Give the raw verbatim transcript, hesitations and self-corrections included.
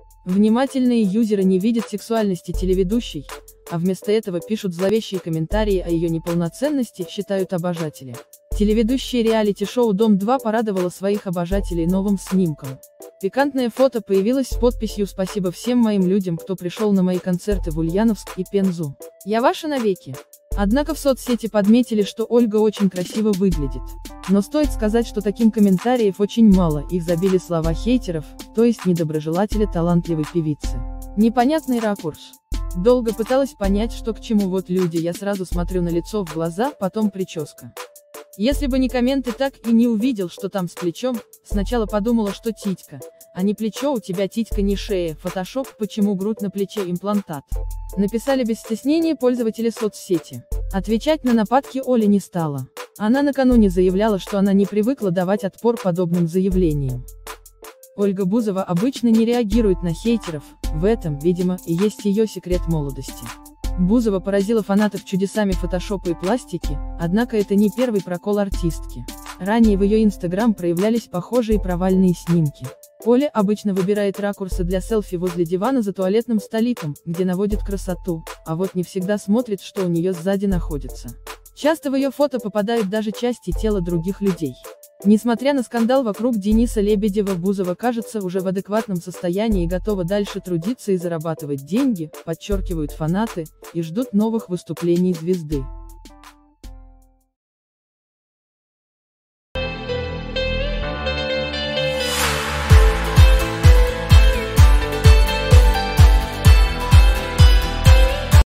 Внимательные юзеры не видят сексуальности телеведущей, а вместо этого пишут зловещие комментарии о ее неполноценности, считают обожатели. Телеведущая реалити-шоу «Дом-два» порадовала своих обожателей новым снимком. Пикантное фото появилось с подписью «Спасибо всем моим людям, кто пришел на мои концерты в Ульяновск и Пензу. Я ваша навеки». Однако в соцсети подметили, что Ольга очень красиво выглядит. Но стоит сказать, что таким комментариев очень мало, их забили слова хейтеров, то есть недоброжелателя талантливой певицы. Непонятный ракурс. Долго пыталась понять, что к чему, вот люди, я сразу смотрю на лицо в глаза, потом прическа. Если бы не комменты, так и не увидел, что там с плечом, сначала подумала, что титька, а не плечо, у тебя титька не шея, фотошоп, почему грудь на плече, имплантат. Написали без стеснения пользователи соцсети. Отвечать на нападки Оля не стала. Она накануне заявляла, что она не привыкла давать отпор подобным заявлениям. Ольга Бузова обычно не реагирует на хейтеров, в этом, видимо, и есть ее секрет молодости. Бузова поразила фанатов чудесами фотошопа и пластики, однако это не первый прокол артистки. Ранее в ее инстаграм проявлялись похожие провальные снимки. Оля обычно выбирает ракурсы для селфи возле дивана за туалетным столиком, где наводит красоту, а вот не всегда смотрит, что у нее сзади находится. Часто в ее фото попадают даже части тела других людей. Несмотря на скандал вокруг Дениса Лебедева, Бузова кажется уже в адекватном состоянии и готова дальше трудиться и зарабатывать деньги, подчеркивают фанаты, и ждут новых выступлений звезды.